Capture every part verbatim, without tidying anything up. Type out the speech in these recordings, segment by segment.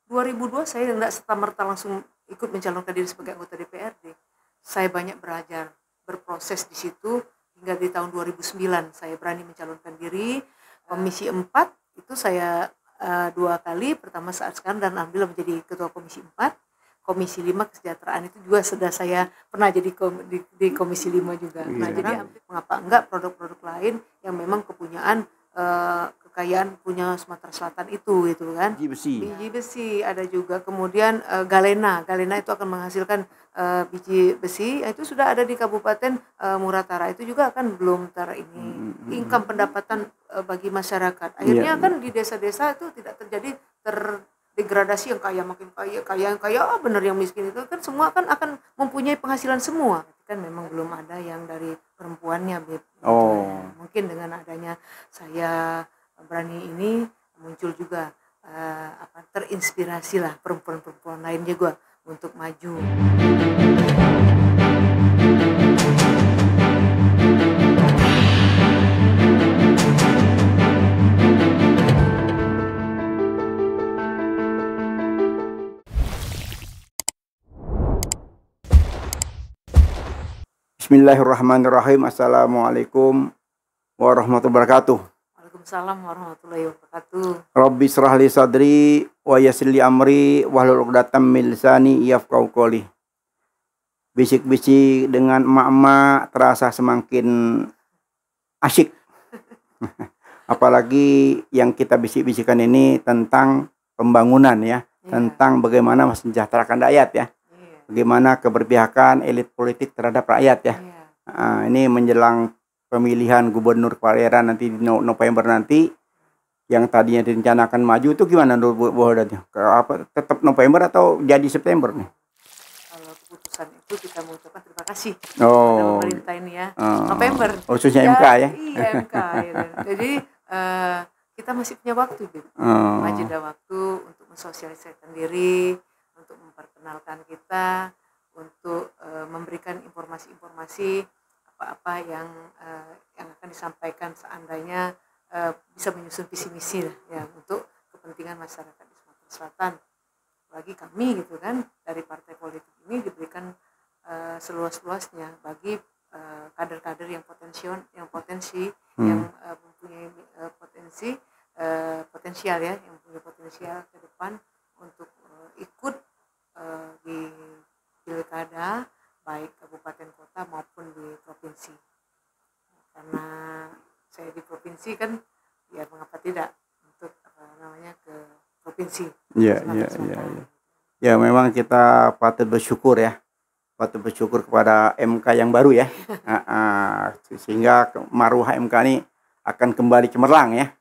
dua ribu dua saya enggak serta-merta langsung ikut mencalonkan diri sebagai anggota D P R D. Saya banyak belajar, berproses di situ hingga di tahun dua ribu sembilan saya berani mencalonkan diri. Komisi empat itu saya uh, dua kali, pertama saat sekarang dan alhamdulillah menjadi ketua Komisi empat. Komisi lima kesejahteraan itu juga sudah saya pernah jadi kom, di, di Komisi lima juga. Iya. Nah, jadi mengapa enggak produk-produk lain yang memang kepunyaan uh, kekayaan punya Sumatera Selatan itu gitu kan. Biji besi. Biji besi ada juga, kemudian uh, galena. Galena itu akan menghasilkan uh, biji besi, itu sudah ada di Kabupaten uh, Muratara. Itu juga kan belum ter ini Hmm. income pendapatan uh, bagi masyarakat. Akhirnya Iya. kan di desa-desa itu tidak terjadi terdegradasi yang kaya makin kaya, kaya yang kaya oh benar yang miskin itu kan semua kan akan mempunyai penghasilan semua. Kan memang belum ada yang dari perempuannya, Beb. Oh. Mungkin dengan adanya saya berani ini muncul juga uh, apa terinspirasi lah perempuan-perempuan lain juga untuk maju. Bismillahirrahmanirrahim. Assalamualaikum warahmatullahi wabarakatuh. Waalaikumsalam warahmatullahi wabarakatuh. Rabbi shrah li sadri wa yassir li amri wahlul 'uqdatam min lisani yafqahu qouli. Bisik-bisik dengan emak-emak terasa semakin asyik. Apalagi yang kita bisik-bisikan ini tentang pembangunan ya, Ya. tentang bagaimana mensejahterakan rakyat ya. Bagaimana keberpihakan elit politik terhadap rakyat ya. Ya. Nah, ini menjelang pemilihan gubernur kepala daerah nanti di November nanti, yang tadinya direncanakan maju itu gimana Bu Hodat? Apa tetap November atau jadi September nih? Kalau keputusan itu kita mengucapkan terima kasih Oh. kepada pemerintah ini ya. Oh. November. Khususnya Ya, M K ya. Iya M K. Ya. Jadi uh, kita masih punya waktu, Bib. Oh. Masih ada waktu untuk mensosialisasikan diri, untuk memperkenalkan kita, untuk uh, memberikan informasi-informasi apa-apa yang uh, yang akan disampaikan seandainya uh, bisa menyusun visi misi ya untuk kepentingan masyarakat di Sumatera Selatan. Bagi kami gitu kan dari partai politik ini diberikan uh, seluas-luasnya bagi uh, kader-kader yang potensial, yang potensi, Hmm. yang uh, mempunyai uh, potensi, uh, potensial ya, yang punya potensial ke depan untuk uh, ikut uh, di pilkada baik kabupaten kota maupun di provinsi. Karena saya di provinsi kan, ya mengapa tidak untuk apa namanya ke provinsi. Iya, iya, iya, iya. Ya memang kita patut bersyukur ya, patut bersyukur kepada M K yang baru ya. uh, uh, sehingga maruah M K ini akan kembali cemerlang ya.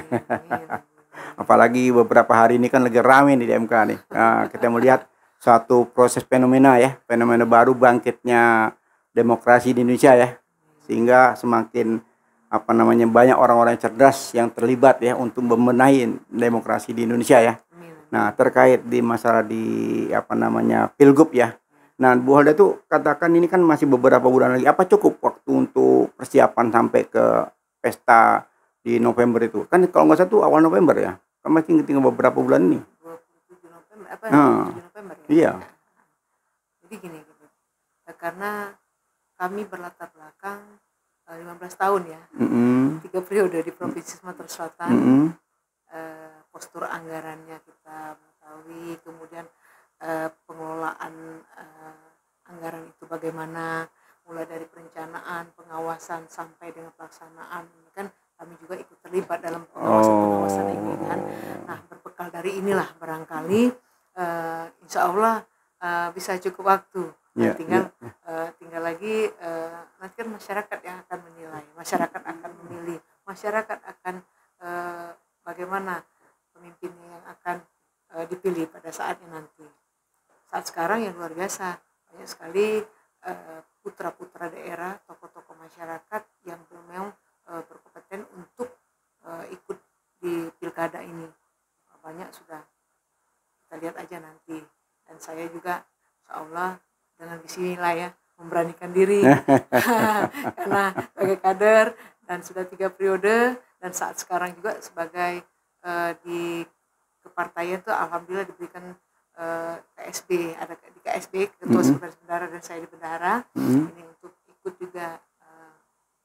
Apalagi beberapa hari ini kan lagi rame di M K nih. Uh, kita melihat satu proses fenomena ya, fenomena baru bangkitnya demokrasi di Indonesia ya, sehingga semakin apa namanya banyak orang-orang cerdas yang terlibat ya untuk membenahi demokrasi di Indonesia ya. Nah terkait di masalah di apa namanya pilgub ya. Nah Bu Hodat tuh katakan ini kan masih beberapa bulan lagi. Apa cukup waktu untuk persiapan sampai ke pesta di November itu? Kan kalau nggak salah tuh awal November ya. Kan masih tinggal beberapa bulan ini. dua puluh tujuh November apa Nah. dua puluh tujuh November ya? Iya. Jadi gini gitu. Karena kami berlatar belakang uh, lima belas tahun ya. Mm-mm. Tiga periode di Provinsi Sumatera Selatan. Mm-mm. Uh, postur anggarannya kita mengetahui, kemudian uh, pengelolaan uh, anggaran itu bagaimana, mulai dari perencanaan, pengawasan sampai dengan pelaksanaan. Kan kami juga ikut terlibat dalam pengawasan-pengawasan ini kan. Nah berbekal dari inilah barangkali uh, insya Allah uh, bisa cukup waktu. Nah, Yeah, tinggal yeah. uh, tinggal lagi uh, nanti kan masyarakat yang akan menilai, masyarakat akan memilih, masyarakat akan uh, bagaimana pemimpinnya yang akan uh, dipilih pada saatnya nanti. Saat sekarang yang luar biasa, banyak sekali uh, putra-putra daerah, tokoh-tokoh masyarakat yang memang uh, berkompeten untuk uh, ikut di pilkada ini. Banyak sudah, kita lihat aja nanti. Dan saya juga insya Allah dengan bismillah ya memberanikan diri karena sebagai kader dan sudah tiga periode dan saat sekarang juga sebagai uh, di kepartaian itu alhamdulillah diberikan uh, K S B, ada di K S B ketua Mm-hmm. sekretaris bendahara dan saya di bendahara. Mm-hmm. Ini untuk ikut juga uh,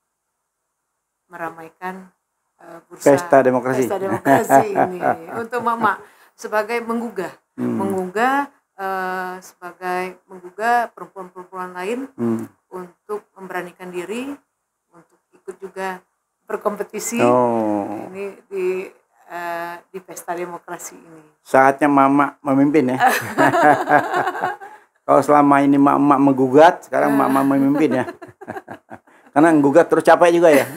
meramaikan uh, bursa Pesta demokrasi. pesta demokrasi ini untuk mama sebagai menggugah Hmm. menggugah uh, sebagai menggugah perempuan-perempuan lain Hmm. untuk memberanikan diri untuk ikut juga berkompetisi Oh. ini di uh, di pesta demokrasi ini. Saatnya mama memimpin ya. Kalau selama ini mak-mak menggugat, sekarang mama memimpin ya. Karena menggugat terus capek juga ya.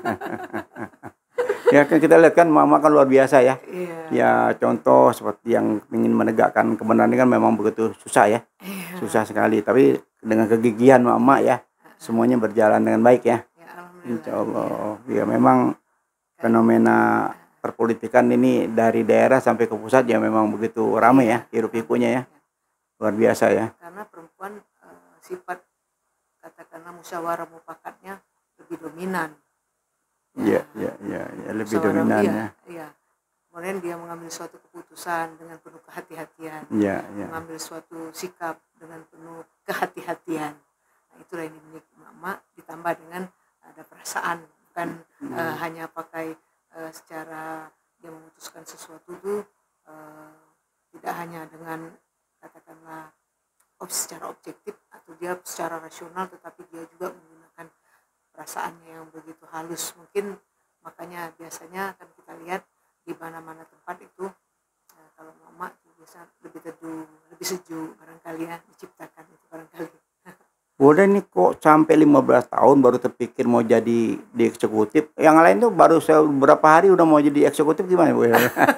Ya kan kita lihat kan mama kan luar biasa ya. Iya. Ya contoh seperti yang ingin menegakkan kebenaran ini kan memang begitu susah ya. Iya. Susah sekali. Tapi dengan kegigihan mama ya, semuanya berjalan dengan baik ya. Ya, alhamdulillah. Insya Allah. Ya memang fenomena perpolitikan ini dari daerah sampai ke pusat ya memang begitu ramai ya, hiruk pikuknya ya. Luar biasa ya. Karena perempuan uh, sifat katakanlah musyawarah mufakatnya lebih dominan. Iya, iya, iya, ya, lebih Musyawarah, dominan iya, ya. iya. Kemudian dia mengambil suatu keputusan dengan penuh kehati-hatian, Iya, iya. mengambil suatu sikap dengan penuh kehati-hatian. Nah, itulah yang dimiliki mama ditambah dengan ada perasaan, bukan Hmm. uh, hanya pakai uh, secara dia memutuskan sesuatu itu uh, tidak hanya dengan katakanlah ob- secara objektif atau dia secara rasional, tetapi dia juga menggunakan perasaannya yang begitu halus. Mungkin makanya biasanya kan kita lihat di mana-mana tempat itu eh, kalau mama itu biasa lebih teduh, lebih sejuk barangkali ya diciptakan itu barangkali. Udah nih kok sampai lima belas tahun baru terpikir mau jadi di eksekutif. Yang lain tuh baru beberapa hari udah mau jadi eksekutif gimana Bu?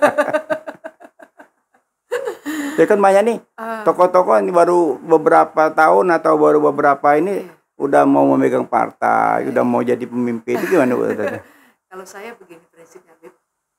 Ya kan banyak nih tokoh-tokoh ini baru beberapa tahun atau baru beberapa ini udah mau memegang partai, udah mau jadi pemimpin. Itu gimana Bu? Kalau saya begini prinsipnya, Bib.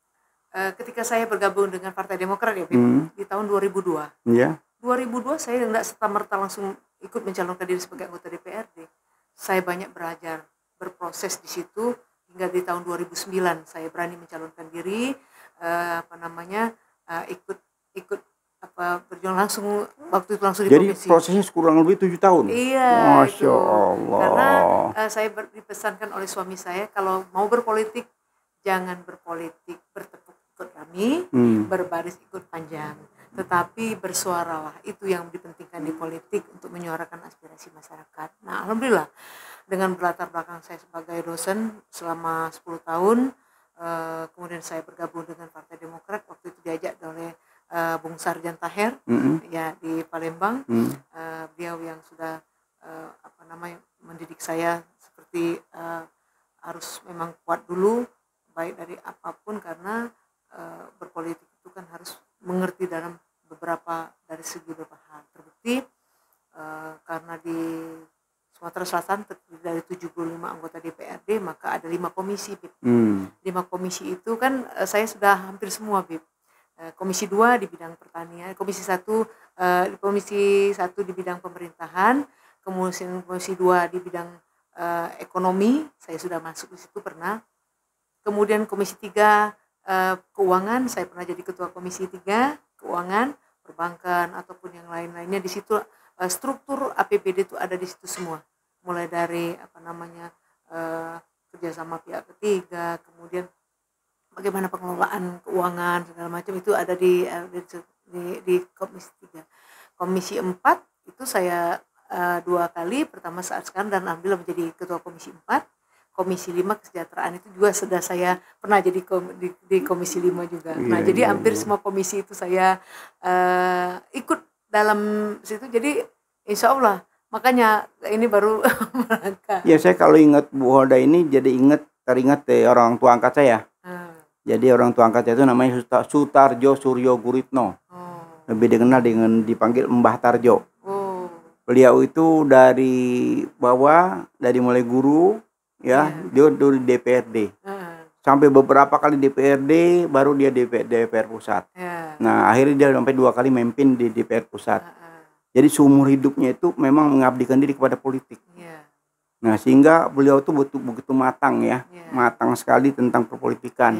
Eh, ketika saya bergabung dengan Partai Demokrat ya, Bib, Hmm. di tahun dua ribu dua. Iya. dua ribu dua saya tidak serta-merta langsung ikut mencalonkan diri sebagai anggota D P R D. Saya banyak belajar, berproses di situ hingga di tahun dua ribu sembilan saya berani mencalonkan diri, eh, apa namanya, eh, ikut ikut apa berjuang langsung waktu itu langsung di Jadi komisi. prosesnya kurang lebih tujuh tahun. Iya, Masya itu. Allah. Karena uh, saya ber, dipesankan oleh suami saya kalau mau berpolitik jangan berpolitik bertepuk ikut rami, Hmm. berbaris ikut panjang, tetapi bersuaralah. Itu yang dipentingkan di politik untuk menyuarakan aspirasi masyarakat. Nah, alhamdulillah dengan berlatar belakang saya sebagai dosen selama sepuluh tahun, uh, kemudian saya bergabung dengan Partai Demokrat waktu itu diajak oleh uh, Bung Sarjan Taher Hmm. ya di Palembang. Hmm. Uh, beliau yang sudah uh, apa namanya mendidik saya seperti uh, harus memang kuat dulu baik dari apapun karena uh, berpolitik itu kan harus mengerti dalam beberapa dari segi beberapa hal. Terbukti uh, karena di Sumatera Selatan terdiri dari tujuh puluh lima anggota D P R D maka ada lima komisi, Bib. Hmm. Lima komisi itu kan uh, saya sudah hampir semua, Bib. Komisi dua di bidang pertanian, komisi satu uh, komisi satu di bidang pemerintahan, kemudian komisi dua di bidang uh, ekonomi, saya sudah masuk di situ pernah. Kemudian komisi tiga uh, keuangan, saya pernah jadi ketua komisi tiga keuangan, perbankan ataupun yang lain-lainnya di situ uh, struktur A P B D itu ada di situ semua. Mulai dari apa namanya uh, kerjasama pihak ketiga, kemudian bagaimana pengelolaan keuangan segala macam itu ada di di, di, di komisi tiga. Komisi empat itu saya uh, dua kali, pertama saat sekarang dan alhamdulillah menjadi ketua komisi empat. Komisi lima kesejahteraan itu juga sudah saya pernah jadi kom, di, di komisi lima juga. Nah, Iya, jadi iya, hampir iya. semua komisi itu saya uh, ikut dalam situ. Jadi insya Allah makanya ini baru merangkak. Ya saya kalau ingat Bu Holda ini jadi ingat teringat deh orang tua angkat saya. Hmm. Jadi orang tua angkat saya itu namanya Suta- Sutarjo Suryo Guritno. Oh. Lebih dikenal dengan dipanggil Mbah Tarjo. Oh. Beliau itu dari bawah, dari mulai guru ya, dia dari D P R D. Hmm. Sampai beberapa kali D P R D baru dia D P R pusat. Ya. Nah, akhirnya dia sampai dua kali memimpin di D P R pusat. Ah, ah. Jadi seumur hidupnya itu memang mengabdikan diri kepada politik. Iya. Nah, sehingga beliau tuh betul begitu matang ya, Iya. matang sekali tentang perpolitikan. Iya.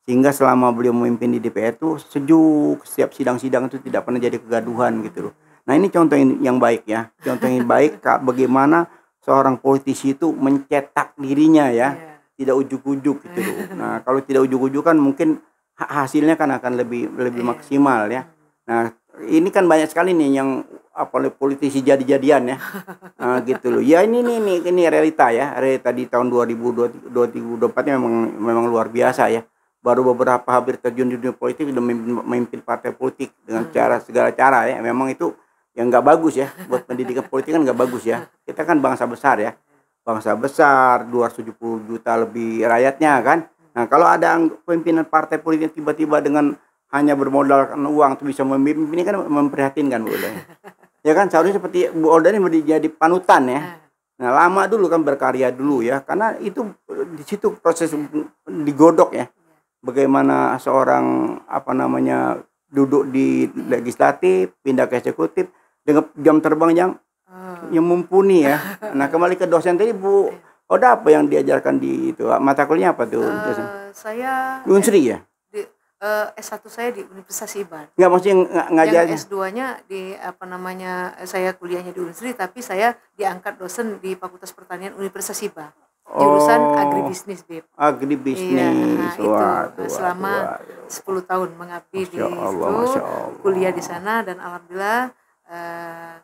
Sehingga selama beliau memimpin di D P R itu sejuk, setiap sidang-sidang itu tidak pernah jadi kegaduhan gitu loh. Nah ini contoh yang baik ya, contoh yang baik Kak, bagaimana seorang politisi itu mencetak dirinya ya, Iya. tidak ujuk-ujuk gitu loh. Nah kalau tidak ujuk-ujuk kan mungkin ha- hasilnya kan akan lebih lebih Iya. maksimal ya. Nah ini kan banyak sekali nih yang apa politisi jadi-jadian ya. Nah, gitu loh. Ya ini nih nih ini realita ya. Realita di tahun dua ribu dua puluh empat nya memang memang luar biasa ya. Baru beberapa hampir terjun di dunia politik sudah memimpin, memimpin partai politik dengan cara segala cara ya. Memang itu yang nggak bagus ya. Buat pendidikan politik kan nggak bagus ya. Kita kan bangsa besar ya. Bangsa besar, dua ratus tujuh puluh juta lebih rakyatnya kan. Nah, kalau ada pimpinan partai politik tiba-tiba dengan hanya bermodalkan uang tuh bisa memimpin, ini kan memprihatinkan Bu Olda. Ya kan seharusnya seperti Bu Olda ini menjadi panutan ya. Nah, lama dulu kan berkarya dulu ya, karena itu di situ proses digodok ya. Bagaimana seorang apa namanya duduk di legislatif, pindah ke eksekutif dengan jam terbang yang yang mumpuni ya. Nah, kembali ke dosen tadi Bu Olda, apa yang diajarkan di itu mata kuliah apa tuh? Uh, saya Unsri ya? di, uh, S satu saya di Universitas Iban. Enggak, maksudnya ng- ngajar. Yang S dua-nya di apa namanya, saya kuliahnya di Unsri, tapi saya diangkat dosen di Fakultas Pertanian Universitas Iban. Jurusan Oh, agribisnis, Beb. agribisnis. Iya, nah, itu Waduh, selama waduh, sepuluh tahun mengabdi di Masya Allah, situ, Masya Allah. kuliah di sana, dan alhamdulillah eh,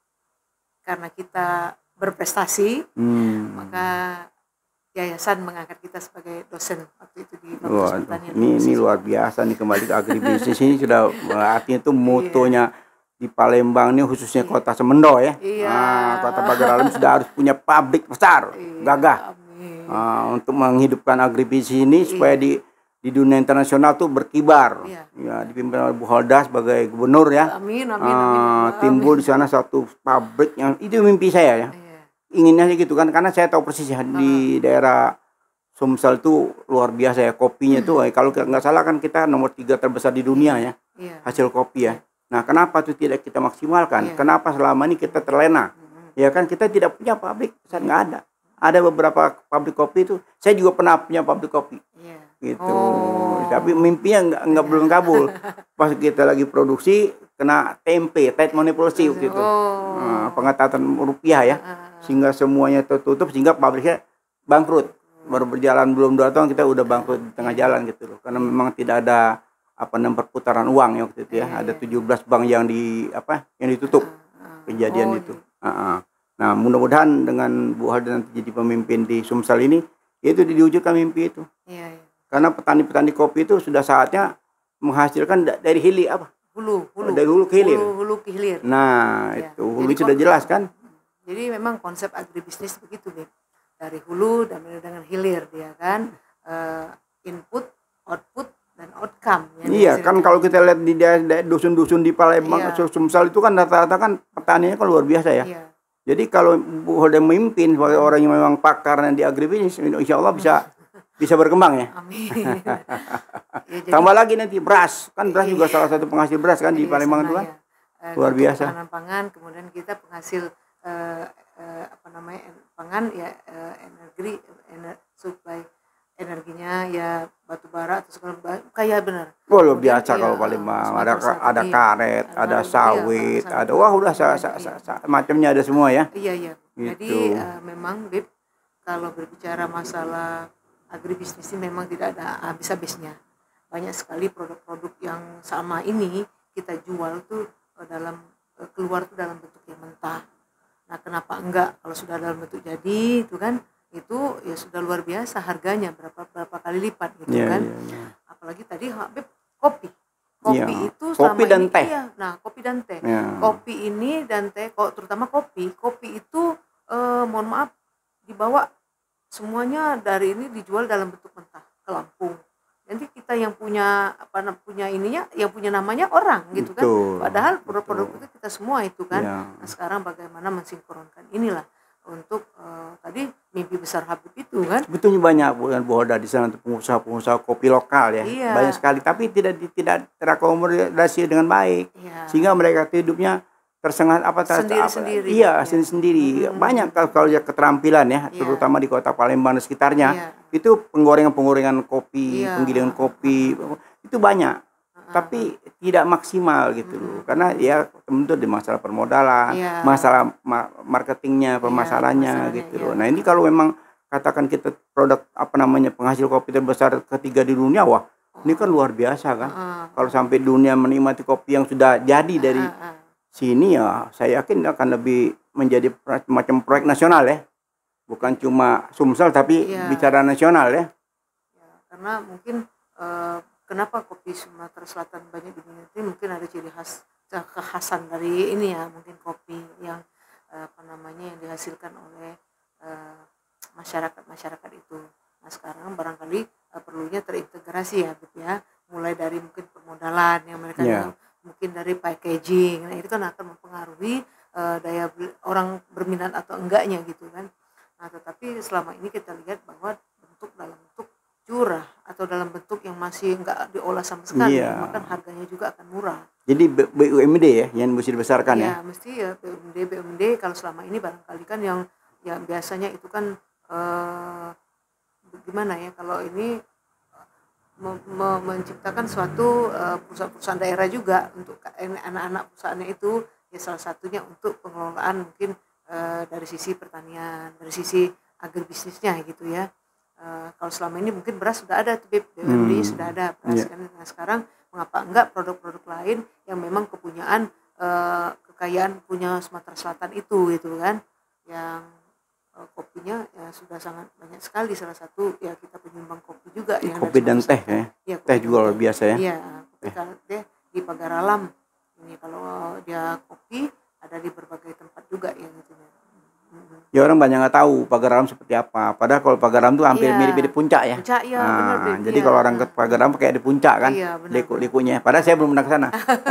karena kita berprestasi, Hmm. maka yayasan mengangkat kita sebagai dosen waktu itu di Fakultas Waduh, Pertanian. ini ini luar biasa nih, kembali ke agribisnis ini sudah artinya itu motonya di Palembang ini khususnya kota Semendo ya. Iya. Nah, kota Pagar Alam sudah harus punya pabrik besar, Iya, gagah. amin. Ah, untuk menghidupkan agribisnis ini supaya di di dunia internasional tuh berkibar. Iya. Ya, dipimpin oleh Bu Holda sebagai gubernur ya. Amin, amin, amin, Ah, amin. timbul di sana satu pabrik yang itu mimpi saya ya. Iya. Inginnya sih gitu kan, karena saya tahu persis ya di daerah Sumsel itu luar biasa ya kopinya tuh. eh, Kalau nggak salah kan kita nomor tiga terbesar di dunia ya Iya. hasil kopi ya. Nah, kenapa itu tidak kita maksimalkan? Iya. Kenapa selama ini kita terlena? Ya kan kita tidak punya pabrik, besar nggak ada. Ada beberapa pabrik kopi itu. Saya juga pernah punya pabrik kopi. Iya. Gitu. Oh. Tapi mimpinya nggak nggak belum kabul. Pas kita lagi produksi kena tempe, tight manipulasi waktu itu. Oh. Nah, pengetatan rupiah ya, sehingga semuanya tertutup sehingga pabriknya bangkrut. Baru berjalan belum dua tahun kita udah bangkrut di tengah jalan gitu loh. Karena memang tidak ada apa namanya perputaran uang ya waktu itu ya. Ada tujuh belas bank yang di apa yang ditutup kejadian Oh, itu. Uh-uh. Nah, mudah-mudahan dengan Bu Holda nanti jadi pemimpin di Sumsel ini, itu diwujudkan mimpi itu. Iya, iya. Karena petani-petani kopi itu sudah saatnya menghasilkan da- dari hilir apa? Hulu, hulu. Dari hulu ke hilir. Hulu, hulu ke hilir. Nah, Ya. itu hulu Jadi sudah kok- jelas kan? Jadi memang konsep agribisnis begitu, Beb. Dari hulu dan dengan hilir dia kan. Eh, input, output, dan outcome. yang Iya, dihasilkan. kan kalau kita lihat di daerah- daerah dusun-dusun di Palembang, Iya. Sumsel itu kan rata-rata kan petaninya kan luar biasa ya. Iya. Jadi kalau Bu Holda memimpin sebagai orang yang memang pakar di agribisnis, insya Allah bisa bisa berkembang ya. Amin. Ya, jadi- Tambah lagi nanti beras, kan beras juga Iya. salah satu penghasil beras kan di Iya, Palembang sana itu kan. ya. Eh, Luar untuk biasa. Ketahanan pangan, kemudian kita penghasil eh, eh, apa namanya en- pangan ya, eh, energi, ener, supply energinya ya batu bara atau segala ba- kaya benar. Wah luar Kemudian, biasa iya, kalau eh, Palembang, Sumatera ada Selatan, ada iya. karet, Ada- ada iya, sawit, sawit, ada wah udah sa, kemudian, sa, iya. sa, sa- macamnya ada semua ya. Iya, iya. Jadi Gitu. eh, memang Beb, kalau berbicara masalah agribisnis ini memang tidak ada habis-habisnya. Banyak sekali produk-produk yang sama ini kita jual tuh eh, dalam eh, keluar tuh dalam bentuk yang mentah. Nah, kenapa enggak kalau sudah dalam bentuk jadi itu kan, itu ya sudah luar biasa harganya berapa berapa kali lipat gitu Iya, kan. iya, iya. Apalagi tadi Habib kopi. Kopi Iya. itu Kopi selama dan ini, teh. iya. Nah, kopi dan teh. Ya. Kopi ini dan teh, kok terutama kopi. Kopi itu eh, mohon maaf dibawa semuanya dari ini dijual dalam bentuk mentah ke Lampung. Nanti kita yang punya apa na- punya ininya, yang punya namanya orang gitu kan. Betul, Padahal produk-produk betul. itu kita semua itu kan. Ya. Nah, sekarang bagaimana mensinkronkan inilah untuk eh, tadi mimpi besar Habib itu kan. Sebetulnya banyak bukan Bu Holda di sana untuk pengusaha-pengusaha kopi lokal ya. Iya. Banyak sekali tapi tidak tidak terakomodasi dengan baik. Iya. Sehingga mereka hidupnya tersengat apa ter- Sendiri-sendiri, apa, iya ya. sendiri-sendiri Hmm. banyak kalau kalau lihat keterampilan ya, Iya. terutama di kota Palembang dan sekitarnya, Iya. itu penggorengan-penggorengan kopi, Iya. penggilingan kopi itu banyak, tapi tidak maksimal gitu loh, karena ya tentu di masalah permodalan, Iya. masalah ma- marketingnya, permasalahannya masalahnya, gitu iya. loh. Nah ini kalau memang katakan kita produk apa namanya penghasil kopi terbesar ketiga di dunia, wah ini kan luar biasa kan. Heeh. Kalau sampai dunia menikmati kopi yang sudah jadi dari Heeh. sini ya, saya yakin akan lebih menjadi macam proyek nasional ya, bukan cuma Sumsel tapi Iya. bicara nasional ya. Ya, karena mungkin eh, kenapa kopi Sumatera Selatan banyak diminati, mungkin ada ciri khas kekhasan dari ini ya, mungkin kopi yang eh, apa namanya yang dihasilkan oleh eh, masyarakat masyarakat itu. Nah sekarang barangkali eh, perlunya terintegrasi ya, gitu ya, mulai dari mungkin permodalan yang mereka Ya. mungkin dari packaging. Nah itu kan akan mempengaruhi uh, daya beli, orang berminat atau enggaknya gitu kan. Nah tetapi selama ini kita lihat bahwa bentuk dalam bentuk curah atau dalam bentuk yang masih enggak diolah sama sekali, Iya. maka harganya juga akan murah. Jadi B- BUMD ya yang mesti dibesarkan ya. Ya mesti ya B U M D B U M D kalau selama ini barangkali kan yang yang biasanya itu kan uh, gimana ya, kalau ini Me- me- menciptakan suatu uh, perusahaan-perusahaan daerah juga untuk anak-anak perusahaannya itu, ya salah satunya untuk pengelolaan mungkin uh, dari sisi pertanian, dari sisi agribisnisnya gitu ya. Uh, kalau selama ini mungkin beras sudah ada tuh B U M D Hmm. sudah ada beras Iya. kan. Nah sekarang mengapa enggak produk-produk lain yang memang kepunyaan uh, kekayaan punya Sumatera Selatan itu gitu kan, yang uh, kopinya ya sudah sangat banyak sekali, salah satu ya kita penyumbang kopi juga yang Kopi dari dan Sumatera teh Selatan. ya. Iya, Teh kopi juga dan luar biasa ya. Iya, kopi kalau teh di Pagar Alam ini, kalau dia kopi ada di berbagai tempat juga yang itu. Hmm. Ya orang banyak nggak tahu Pagar Alam seperti apa. Padahal kalau Pagar Alam tuh hampir Iya. mirip-mirip puncak ya. Puncak ya, Nah, benar Beb. jadi Iya. kalau orang ke Pagar Alam kayak di puncak kan, Iya, benar, liku-likunya. Padahal saya belum pernah ke sana.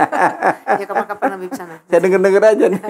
Ya kapan-kapan lebih ke sana. Saya denger-denger aja nih.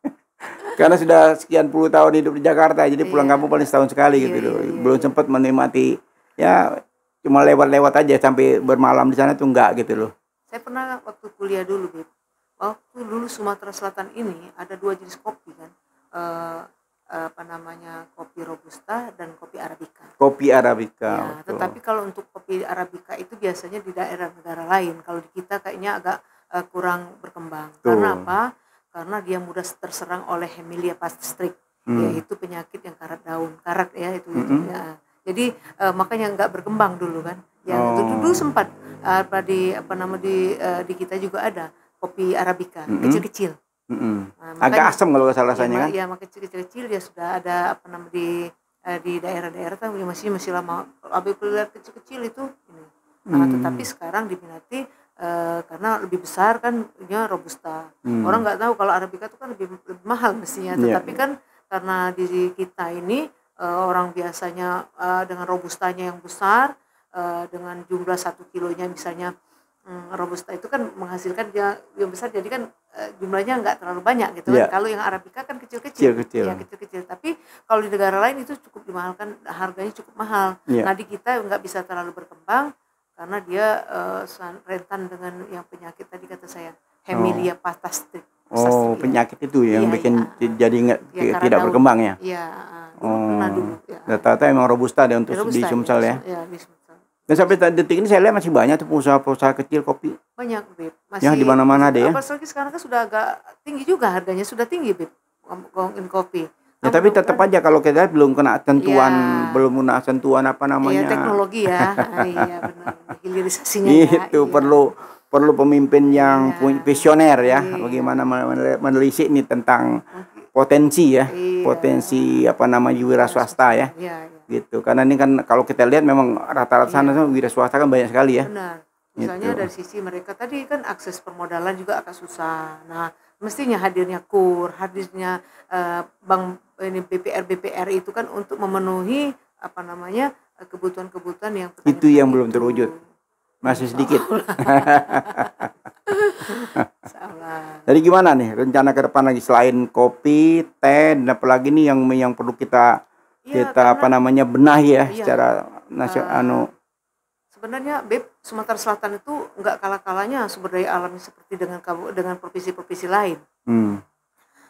Karena sudah sekian puluh tahun hidup di Jakarta, jadi pulang Iya. kampung paling setahun sekali Iya, gitu loh. iya, iya, Belum iya. sempat menikmati, ya cuma lewat-lewat aja sampai bermalam di sana tuh enggak gitu loh. Saya pernah waktu kuliah dulu, Beb. Waktu dulu Sumatera Selatan ini ada dua jenis kopi kan. Eh, apa namanya, kopi robusta dan kopi arabica. Kopi Arabica. Ya, betul. tetapi kalau untuk kopi arabica itu biasanya di daerah negara lain. Kalau di kita kayaknya agak eh, kurang berkembang. Betul. Karena apa? Karena dia mudah terserang oleh Hemilia pastrik, Hmm. yaitu penyakit yang karat daun, karat ya itu. itu Mm-mm. ya. Jadi eh, makanya nggak berkembang dulu kan. Yang Oh. dulu, dulu sempat eh, apa di apa nama di eh, di kita juga ada kopi arabica Mm-mm. kecil-kecil. Mm-mm. Nah, Agak makanya- asam kalau nggak salah Ya, rasanya ma- kan. ya maka kecil-kecil dia sudah ada apa nama di eh, di daerah-daerah kan masih masih lama. Kalau apabila kecil-kecil itu ini. Nah, Hmm. tetapi sekarang diminati eh, karena lebih besar kan, nya robusta. Hmm. Orang nggak tahu kalau arabica itu kan lebih, lebih mahal mestinya, Iya. tetapi kan karena di kita ini eh, orang biasanya eh, dengan robustanya yang besar, eh, dengan jumlah satu kilonya misalnya. Hmm, robusta itu kan menghasilkan dia yang besar, jadi kan eh, jumlahnya nggak terlalu banyak gitu Iya. kan. Kalau yang arabica kan kecil-kecil, Kecil-kecil. ya kecil-kecil. Tapi kalau di negara lain itu cukup dimahalkan, harganya cukup mahal. Iya. Nah di kita nggak bisa terlalu berkembang karena dia eh, san- rentan dengan yang penyakit tadi kata saya, Hemilia pastrik. Oh, penyakit itu yang Iya, bikin iya. jadi nggak Ya, karat tidak daun. berkembang ya. Iya, ah, dulu Oh. pernah dulu. Ya. Rata-rata emang robusta deh untuk Ya, di robusta, Sumsel ya. Ya, di Sumsel. Dan sampai detik ini saya lihat masih banyak tuh pengusaha-pengusaha kecil kopi. Banyak, Beb. Ya, di mana-mana deh ya. Apalagi sekarang kan sudah agak tinggi juga harganya, sudah tinggi, Beb. Ngomongin kopi. Ya, Nah, tapi tetap mudah-mudahan- aja kalau kita lihat belum kena sentuhan, Iya. belum kena sentuhan apa namanya. Iya, teknologi ya. Ah, iya, benar. Hilirisasinya ya. Itu Iya. perlu perlu pemimpin yang Iya. punya visioner ya. Iya. Bagaimana men- menelisik nih tentang Mungkin- potensi ya. Iya. Potensi apa namanya wira swasta ya. Iya, iya. Gitu. Karena ini kan kalau kita lihat memang rata-rata sana Iya. tuh wira swasta kan banyak sekali ya. Benar. Misalnya Gitu. dari sisi mereka tadi kan akses permodalan juga agak susah. Nah, mestinya hadirnya KUR, hadirnya eh, bank ini B P R B P R itu kan untuk memenuhi apa namanya eh, kebutuhan-kebutuhan yang Itu yang petani-petani belum itu. terwujud. Masih sedikit. Salah. Jadi gimana nih rencana ke depan lagi selain kopi, teh, dan apalagi nih yang yang perlu kita Iya, kita apa karena namanya benahi ya Iya. secara nasional Eh, anu. sebenarnya Beb, Sumatera Selatan itu nggak kalah-kalahnya sumber daya alamnya seperti dengan kabu- dengan provinsi-provinsi lain. Hmm.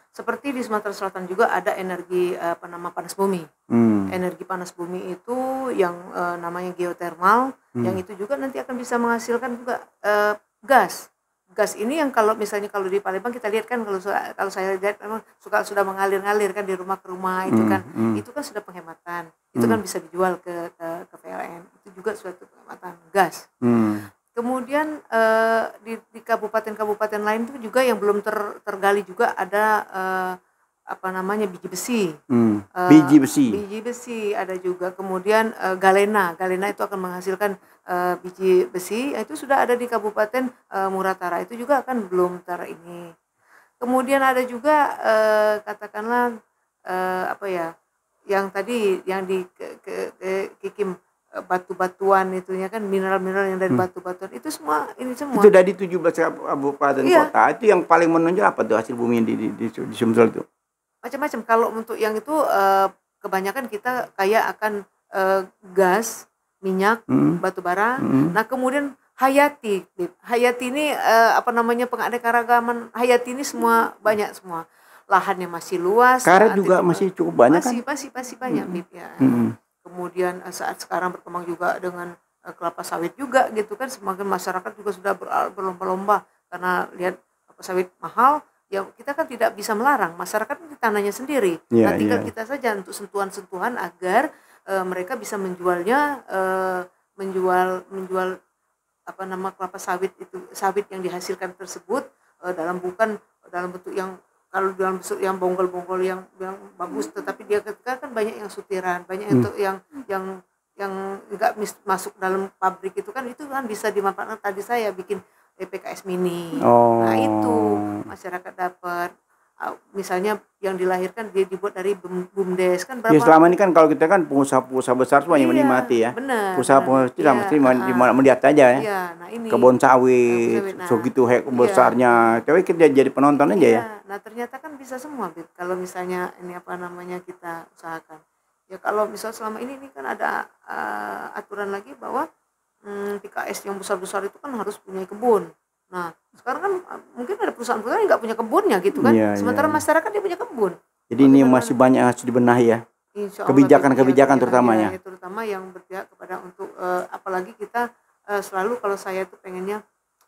Seperti di Sumatera Selatan juga ada energi apa nama panas bumi. Hmm. Energi panas bumi itu yang uh, namanya geotermal, hmm. yang itu juga nanti akan bisa menghasilkan juga uh, gas. Gas ini yang kalau misalnya kalau di Palembang kita lihat kan, kalau kalau saya lihat memang suka sudah mengalir-ngalir kan di rumah ke rumah itu kan, hmm. itu kan sudah penghematan. Itu hmm. kan bisa dijual ke ke, ke P L N. Itu juga suatu penghematan gas. Hmm. Kemudian uh, di, di kabupaten-kabupaten lain itu juga yang belum ter, tergali juga ada uh, apa namanya biji besi. Hmm. Uh, biji besi. Biji besi ada juga. Kemudian uh, galena, galena itu akan menghasilkan uh, biji besi. Itu sudah ada di Kabupaten uh, Muratara. Itu juga akan belum ter ini. Kemudian ada juga uh, katakanlah uh, apa ya, yang tadi yang di ke, ke, ke, Kikim batu-batuan itunya kan, mineral-mineral yang dari hmm. batu-batuan itu semua ini semua itu dari tujuh belas kabupaten iya. kota itu yang paling menonjol apa tuh hasil bumi di di, di, di Sumsel itu macam-macam. Kalau untuk yang itu uh, kebanyakan kita kaya akan uh, gas, minyak, hmm. batu bara. hmm. Nah kemudian hayati hayati ini uh, apa namanya penganekaragaman hayati ini semua banyak semua, lahannya masih luas, karet juga masih cukup banyak masih, kan masih masih banyak hmm. Bip, ya. hmm. Kemudian saat sekarang berkembang juga dengan uh, kelapa sawit juga gitu kan, semakin masyarakat juga sudah ber, berlomba-lomba karena lihat kelapa sawit mahal, ya kita kan tidak bisa melarang, masyarakat di tanahnya sendiri. Yeah, nah tinggal yeah. kita saja untuk sentuhan-sentuhan agar uh, mereka bisa menjualnya, uh, menjual menjual apa nama kelapa sawit itu, sawit yang dihasilkan tersebut uh, dalam bukan dalam bentuk yang kalau dalam bentuk yang bonggol-bonggol yang yang bagus, tetapi dia ketika kan banyak yang sutiran, banyak hmm. itu yang yang yang enggak masuk dalam pabrik itu kan, itu kan bisa dimanfaatkan. Tadi saya bikin E P K S mini. Oh. Nah itu masyarakat dapat, misalnya yang dilahirkan dia dibuat dari BUMDes kan berapa? Ya selama ini kan kalau kita kan pengusaha-pengusaha besar semua yang iya, menikmati ya. Benar. Pengusaha-pengusaha kecil mesti uh, melihat aja ya. Iya, nah ini kebun sawit, nah, segitu hek iya, besarnya. Tapi kita jadi penonton aja iya. ya. Nah ternyata kan bisa semua, Bib. Kalau misalnya ini apa namanya kita usahakan. Ya kalau misal selama ini ini kan ada uh, aturan lagi bahwa hmm, P K S yang besar-besar itu kan harus punya kebun. Nah sekarang kan mungkin ada perusahaan-perusahaan yang nggak punya kebunnya gitu kan, yeah, sementara yeah. masyarakat dia punya kebun. Jadi ini masih banyak harus dibenahi ya, kebijakan-kebijakan ya, terutamanya. Ya, terutama yang berpihak kepada untuk uh, apalagi kita uh, selalu kalau saya tuh pengennya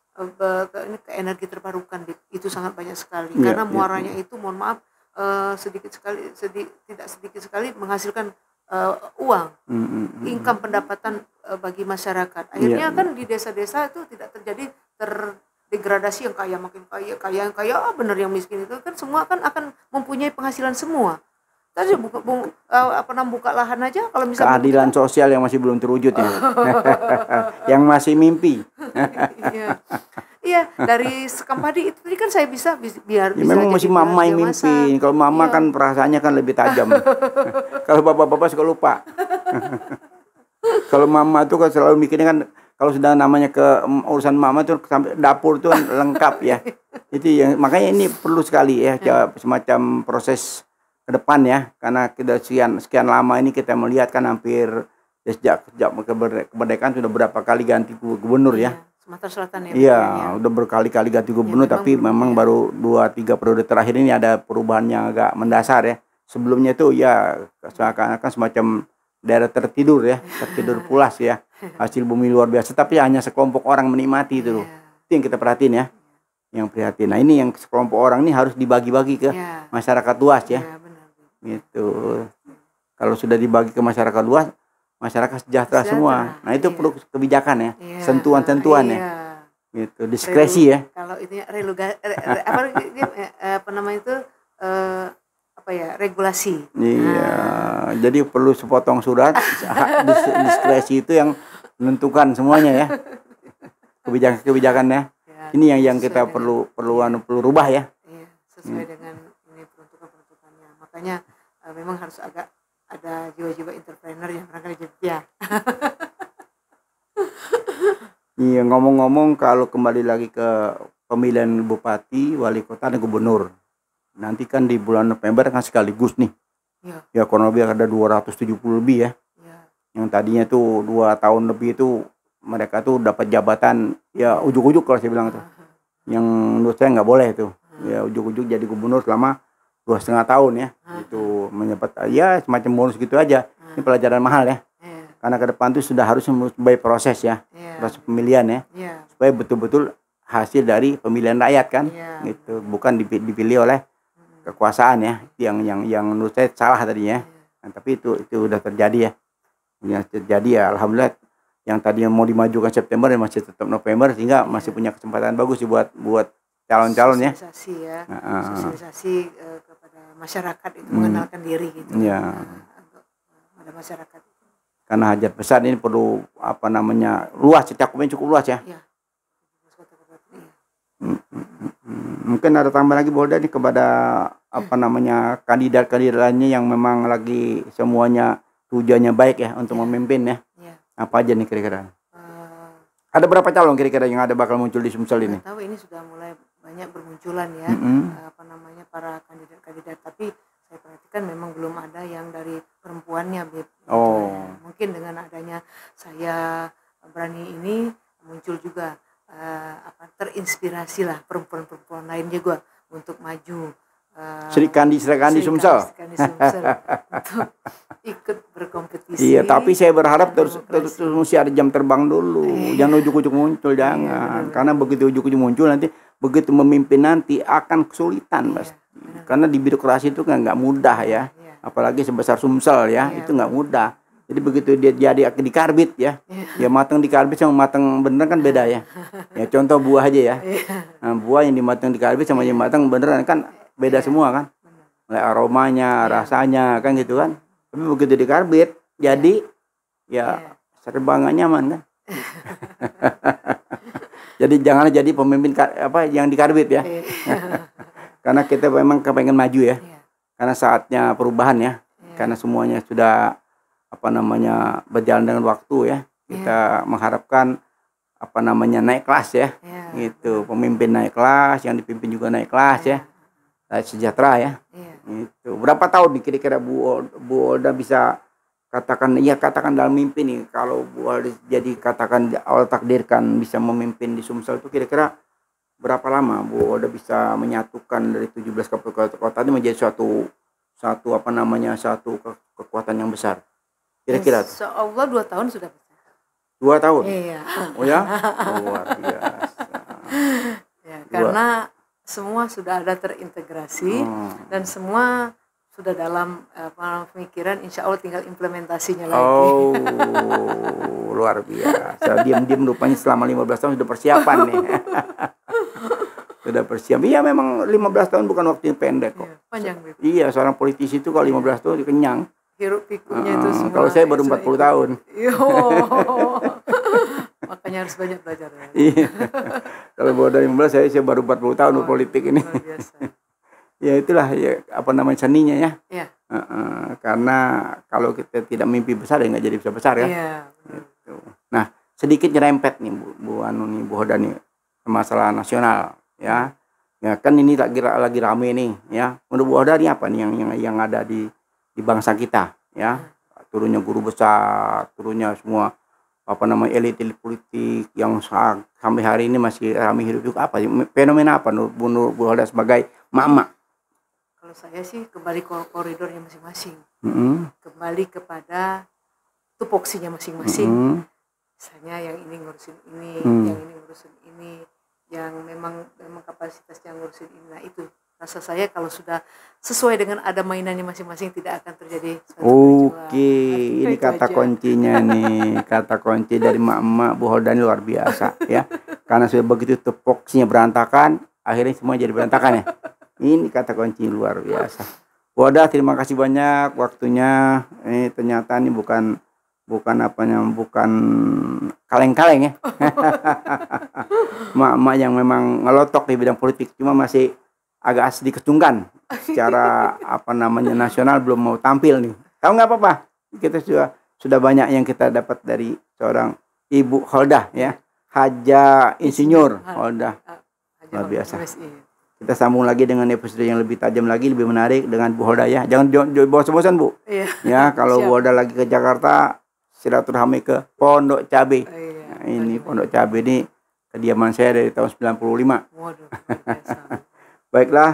uh, ke, ini, ke energi terbarukan, itu sangat banyak sekali. Yeah, karena muaranya yeah. itu mohon maaf uh, sedikit sekali, sedi, tidak sedikit sekali menghasilkan uh, uang, mm-hmm. income pendapatan uh, bagi masyarakat. Akhirnya yeah. kan di desa-desa itu tidak terjadi ter degradasi yang kaya makin kaya, kaya yang kaya ah, benar yang miskin itu kan semua kan akan mempunyai penghasilan semua. Tadi buka bung, uh, apa namanya buka lahan aja kalau misalnya keadilan kita, sosial yang masih belum terwujud ya. Yang masih mimpi. Iya. Iya, dari sekam padi itu tadi kan saya bisa biar ya, bisa memang masih mama yang mimpi. Kalau mama iya. kan perasaannya kan lebih tajam. Kalau bapak-bapak suka lupa. Kalau mama tuh kan selalu mikirnya kan kalau sudah namanya ke um, urusan mama tuh sampai dapur tuh kan lengkap ya. Itu yang makanya ini perlu sekali ya, ya semacam proses ke depan ya, karena kita sekian sekian lama ini kita melihat kan hampir sejak sejak kemerdekaan sudah berapa kali ganti gubernur ya. Sumatera Selatan ya. Iya, ya. Udah berkali-kali ganti gubernur ya, tapi memang ya. baru dua tiga periode terakhir ini ada perubahan yang agak mendasar ya. Sebelumnya itu ya seakan-akan semacam daerah tertidur ya, tertidur pulas ya, hasil bumi luar biasa, tapi hanya sekelompok orang menikmati itu loh. Yeah. Itu yang kita perhatiin ya, yang prihatin. Nah ini yang sekelompok orang ini harus dibagi-bagi ke yeah. masyarakat luas ya, yeah, benar. Gitu. Kalau sudah dibagi ke masyarakat luas, masyarakat sejahtera, sejahtera. semua. Nah itu yeah. perlu kebijakan ya, yeah. sentuhan-sentuhan yeah. ya, gitu, diskresi Relu, ya. Kalau itu reluga, re, re, apa, apa namanya itu? Uh, apa ya regulasi. Iya, nah. Jadi perlu sepotong surat diskresi itu yang menentukan semuanya ya. Kebijakan-kebijakannya. Ya, ini yang yang kita dengan, perlu perlu anu perlu rubah ya. Iya, sesuai hmm. dengan ini peruntukan-peruntukannya. Makanya uh, memang harus agak ada jiwa-jiwa entrepreneur yang barangkali ya. Iya, ngomong-ngomong kalau kembali lagi ke pemilihan bupati, wali kota dan gubernur. Nanti kan di bulan November kan sekaligus nih. Ya, ya kurang lebih ada dua ratus tujuh puluh lebih ya. Ya. Yang tadinya tuh dua tahun lebih itu mereka tuh dapat jabatan ya ujuk-ujuk kalau saya bilang tuh. Yang menurut saya nggak boleh tuh. Ya ujuk-ujuk jadi gubernur selama dua setengah tahun ya. Ah, Itu mendapat ya semacam bonus gitu aja. ah, Ini pelajaran mahal ya. iya, Karena ke depan tuh sudah harus by proses ya. iya, Proses pemilihan ya. iya, Supaya betul-betul hasil dari pemilihan rakyat kan. iya, Gitu. Bukan dipi- dipilih oleh mm, kekuasaan ya. Itu yang yang yang menurut saya salah tadinya. iya, Nah, tapi itu itu udah terjadi ya. Yang terjadi ya alhamdulillah, yang tadinya mau dimajukan September ya masih tetap November, sehingga masih iya. punya kesempatan bagus sih buat buat calon-calon ya. Sosialisasi ya, Nah, sosialisasi eh, kepada masyarakat itu Hmm. mengenalkan diri gitu. Ya. Nah, untuk eh, pada masyarakat. karena hajat besar ini perlu apa namanya luas, cakupannya cukup luas ya. Iya. Kota kabupaten, iya. Hmm, hmm, hmm, hmm. Mungkin ada tambahan lagi Bolda nih kepada apa namanya kandidat-kandidat lainnya yang memang lagi semuanya tujuannya baik ya untuk Ya. memimpin ya. Iya. Apa aja nih kira-kira? Eh, Ada berapa calon kira-kira yang ada bakal muncul di Sumsel ini? nggak tahu ini sudah mulai banyak bermunculan ya, Mm-mm. eh, apa namanya para kandidat-kandidat. Tapi saya perhatikan memang belum ada yang dari perempuannya, Beb. Gitu Oh. ya. Mungkin dengan adanya saya berani ini muncul juga eh, apa terinspirasi lah perempuan-perempuan lain juga untuk maju. eh, Sri Kandi, Sri Kandi Sri Sumsel. Kandi- Kandi Sumsel untuk ikut berkompetisi. Iya, tapi saya berharap terus terus, demokrasi. terus mesti ada jam terbang dulu. Iya. Jangan ujuk-ujuk muncul, jangan. benar-benar. Karena begitu ujuk-ujuk muncul nanti begitu memimpin nanti akan kesulitan, Iya, Mas. benar. Karena di birokrasi itu kan nggak mudah ya. Iya. Apalagi sebesar Sumsel ya, Iya, itu nggak mudah. Jadi begitu dia jadi dikarbit ya. Iya. Ya matang dikarbit sama matang bener kan beda ya. Ya contoh buah aja ya. Iya. Nah, buah yang dimatang dikarbit sama yang matang beneran kan beda Iya. semua kan. Benar. Mulai aromanya, Iya. rasanya kan gitu kan. Tapi begitu dikarbit jadi ya Iya. serba nggak nyaman kan. Jadi jangan jadi pemimpin ka- apa yang dikarbit ya. Iya. Karena kita memang kepengen maju ya. Iya. Karena saatnya perubahan ya. Iya. Karena semuanya sudah apa namanya berjalan dengan waktu ya. Kita mengharapkan apa namanya naik kelas ya. Iya. Gitu, pemimpin naik kelas, yang dipimpin juga naik kelas ya. Rakyat sejahtera ya. Iya. Itu berapa tahun nih kira-kira Bu Ol- Bu Olda bisa katakan ya katakan dalam mimpi nih kalau Bu Olda jadi katakan Allah takdirkan bisa memimpin di Sumsel itu kira-kira berapa lama Bu Olda bisa menyatukan dari tujuh belas kabupaten kota ini menjadi suatu satu apa namanya satu ke- kekuatan yang besar kira-kira tuh? Insya Allah dua tahun sudah bisa. Dua tahun Iya. oh ya luar biasa. Ya, karena semua sudah ada terintegrasi Hmm. dan semua sudah dalam apa pemikiran, insya Allah tinggal implementasinya lagi. Oh, luar biasa. Diam-diam rupanya selama lima belas tahun sudah persiapan nih. Sudah persiapan. Iya memang lima belas tahun bukan waktu yang pendek kok. Iya, panjang Beb. Iya, seorang politisi itu kalau lima belas tahun dikenyang. Hiruk pikuknya itu Ah, semua. kalau saya baru sudah empat puluh ikut. tahun. Yo. Makanya harus banyak belajar ya. Iya. Kalau baru dari lima belas saya, saya baru empat puluh tahun Oh, berpolitik ini. luar biasa. Ya itulah ya apa namanya seninya ya. Iya. Heeh, karena kalau kita tidak mimpi besar ya nggak jadi besar-besar ya. Iya. benar. Gitu. Nah, sedikit nyerempet nih Bu, Bu Anu nih, Bu Hoda nih, masalah nasional ya. Ya kan ini lagi lagi rame nih ya. Menurut Bu Hoda nih apa nih yang yang yang ada di di bangsa kita ya. Turunnya guru besar, turunnya semua apa namanya elit-elit politik yang sa- sampai hari ini masih ramai hidup juga apa sih? Fenomena apa menurut Bu, menurut Bu Hoda sebagai mama? Kalau saya sih kembali ke koridornya masing-masing. Heeh. Kembali kepada tupoksinya masing-masing. Heeh. Misalnya yang ini ngurusin ini, Hmm. yang ini ngurusin ini, yang memang memang kapasitasnya ngurusin ini. Nah itu rasa saya kalau sudah sesuai dengan ada mainannya masing-masing tidak akan terjadi suatu Oke, kericuan. ini Itu kata aja. kuncinya nih, kata kunci dari mak-mak Bu Hoda ini luar biasa ya. Karena sudah begitu tupoksinya berantakan, akhirnya semua jadi berantakan ya. Ini kata kunci luar biasa. Bu Hoda, terima kasih banyak waktunya. Ini ternyata ini bukan bukan apanya, bukan kaleng-kaleng ya. Mak-mak yang memang ngelotok di bidang politik, cuma masih agak sedikit sungkan secara apa namanya nasional belum mau tampil nih. Tahu nggak apa-apa? Kita sudah sudah banyak yang kita dapat dari seorang Ibu Holda ya, Haja Insinyur Holda. Aja Luar biasa. M S I. Kita sambung lagi dengan episode yang lebih tajam lagi, lebih menarik dengan Bu Holda ya. Jangan jangan bosan-bosan Bu. Iya. Ya, kalau Siap. Bu Holda lagi ke Jakarta, silaturahmi ke Pondok Cabe. Oh, iya. Nah, ini Pondok Cabe ini kediaman saya dari tahun sembilan puluh lima. Waduh, luar biasa. Baiklah,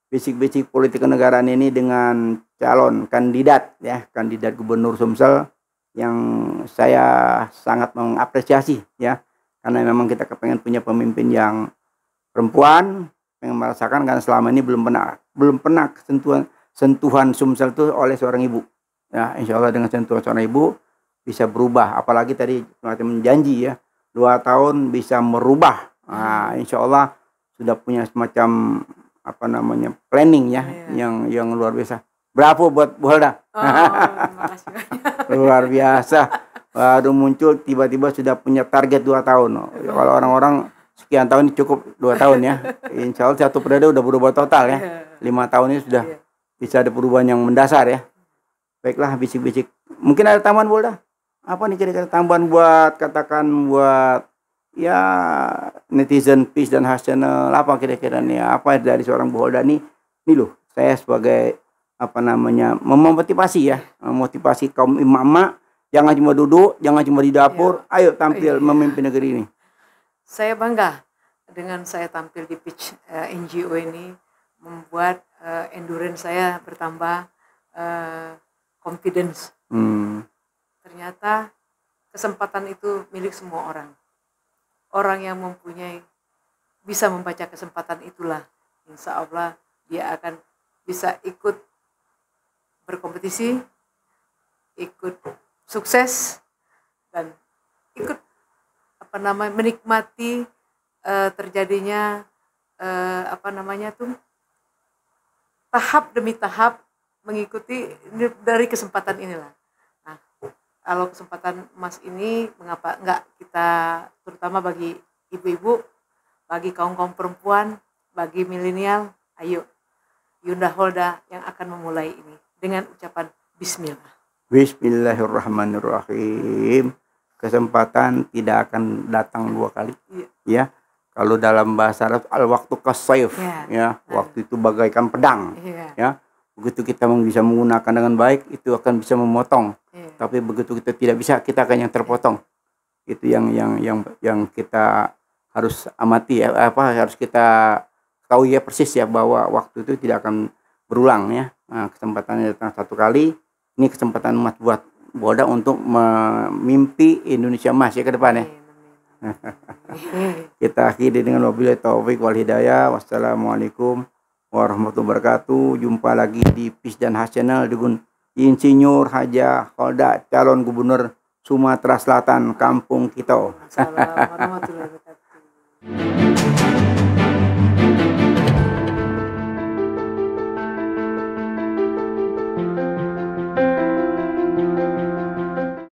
basic-basic politik kenegaraan ini dengan calon kandidat ya, kandidat gubernur Sumsel yang saya sangat mengapresiasi ya, karena memang kita kepengen punya pemimpin yang perempuan, pengen merasakan karena selama ini belum pernah belum pernah sentuhan sentuhan Sumsel itu oleh seorang ibu ya. Insya Allah dengan sentuhan seorang ibu bisa berubah, apalagi tadi semacam janji ya, dua tahun bisa merubah. Nah, insya Allah sudah punya semacam apa namanya planning ya, yeah. yang yang luar biasa. Bravo buat Bu Holda. Oh, makasih banyak. Luar biasa. Baru muncul tiba-tiba sudah punya target dua tahun. Ya, kalau orang-orang sekian tahun cukup dua tahun ya. Insya Allah satu periode udah berubah total ya. Lima tahun ini sudah yeah. bisa ada perubahan yang mendasar ya. Baiklah, bisik-bisik. Mungkin ada tambahan Bu Holda? Apa nih kira-kira tambahan buat katakan buat ya netizen Peace dan Hush Channel, apa kira-kira nih, apa dari seorang Bu Holda nih? Nih loh, saya sebagai apa namanya memotivasi ya, memotivasi kaum imam-imam, jangan cuma duduk, jangan cuma di dapur, ya. Ayo tampil ya. Memimpin negeri ini. Saya bangga dengan saya tampil di Pitch uh, N G O ini, membuat uh, endurance saya bertambah, uh, confidence. Hmm. Ternyata kesempatan itu milik semua orang. Orang yang mempunyai bisa membaca kesempatan itulah, insya Allah dia akan bisa ikut berkompetisi, ikut sukses, dan ikut apa namanya menikmati uh, terjadinya uh, apa namanya tuh tahap demi tahap mengikuti dari kesempatan inilah. Nah, kalau kesempatan emas ini mengapa enggak kita, terutama bagi ibu-ibu, bagi kaum-kaum perempuan, bagi milenial, ayo Yunda Holda yang akan memulai ini dengan ucapan Bismillah. Bismillahirrahmanirrahim. Kesempatan tidak akan datang dua kali. Iya. Ya. Kalau dalam bahasa Arab al-waktu kasayf ya, ya. Waktu itu bagaikan pedang. Iya. Ya. Begitu kita bisa menggunakan dengan baik, itu akan bisa memotong. Yeah. Tapi begitu kita tidak bisa, kita akan yang terpotong. Itu yang yang yang yang kita harus amati ya, apa harus kita tahu ya persis ya, bahwa waktu itu tidak akan berulang ya. Nah, kesempatannya datang satu kali. Ini kesempatan emas buat Bu Holda untuk memimpi Indonesia emas ya ke depan ya. Kita akhiri dengan wabillahi taufik wal hidayah. Wassalamualaikum warahmatullahi wabarakatuh. Jumpa lagi di Peace dan Hush Channel dengan Insinyur Haja Holda, calon gubernur Sumatera Selatan, kampung kita. Assalamualaikum warahmatullahi wabarakatuh.